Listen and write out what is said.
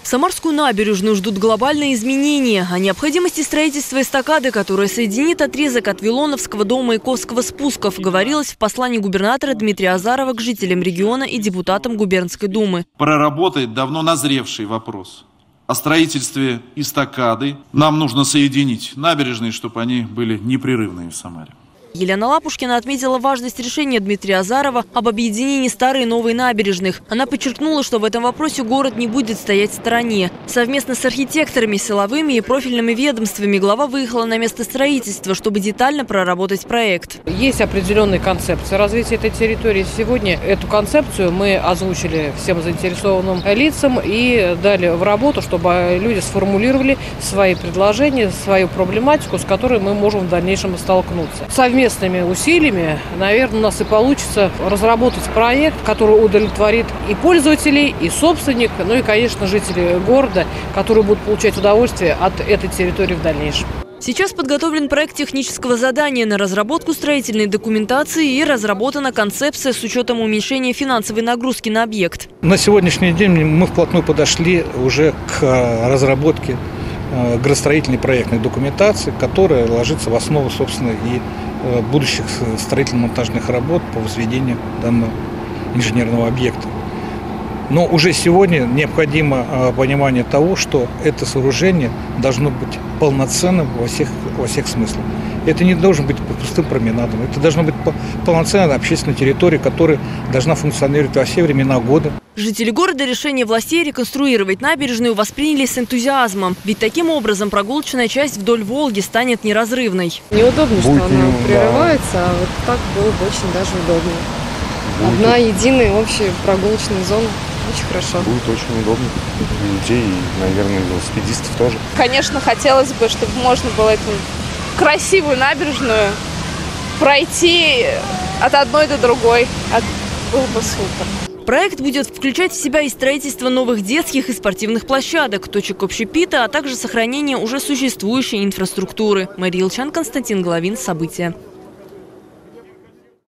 Самарскую набережную ждут глобальные изменения. О необходимости строительства эстакады, которая соединит отрезок от Вилоновского до Маяковского спусков, говорилось в послании губернатора Дмитрия Азарова к жителям региона и депутатам губернской думы. Проработает давно назревший вопрос о строительстве эстакады. Нам нужно соединить набережные, чтобы они были непрерывные в Самаре. Елена Лапушкина отметила важность решения Дмитрия Азарова об объединении старой и новой набережных. Она подчеркнула, что в этом вопросе город не будет стоять в стороне. Совместно с архитекторами, силовыми и профильными ведомствами глава выехала на место строительства, чтобы детально проработать проект. Есть определенные концепции развития этой территории. Сегодня эту концепцию мы озвучили всем заинтересованным лицам и дали в работу, чтобы люди сформулировали свои предложения, свою проблематику, с которой мы можем в дальнейшем столкнуться. Совместными усилиями, наверное, у нас и получится разработать проект, который удовлетворит и пользователей, и собственник, ну и, конечно, жителей города, которые будут получать удовольствие от этой территории в дальнейшем. Сейчас подготовлен проект технического задания на разработку строительной документации и разработана концепция с учетом уменьшения финансовой нагрузки на объект. На сегодняшний день мы вплотную подошли уже к разработке градостроительной проектной документации, которая ложится в основу, собственно, и будущих строительно-монтажных работ по возведению данного инженерного объекта. Но уже сегодня необходимо понимание того, что это сооружение должно быть полноценным во всех смыслах. Это не должен быть пустым променадом. Это должна быть полноценная общественная территория, которая должна функционировать во все времена года. Жители города решение властей реконструировать набережную восприняли с энтузиазмом. Ведь таким образом прогулочная часть вдоль Волги станет неразрывной. Неудобно, что она прерывается, а вот так было бы очень даже удобно. Одна единая общая прогулочная зона. Очень хорошо. Будет очень удобно для людей и, наверное, велосипедистов тоже. Конечно, хотелось бы, чтобы можно было эту красивую набережную пройти от одной до другой. Было бы супер. Проект будет включать в себя и строительство новых детских и спортивных площадок, точек общепита, а также сохранение уже существующей инфраструктуры. Мария Илчан, Константин Головин. События.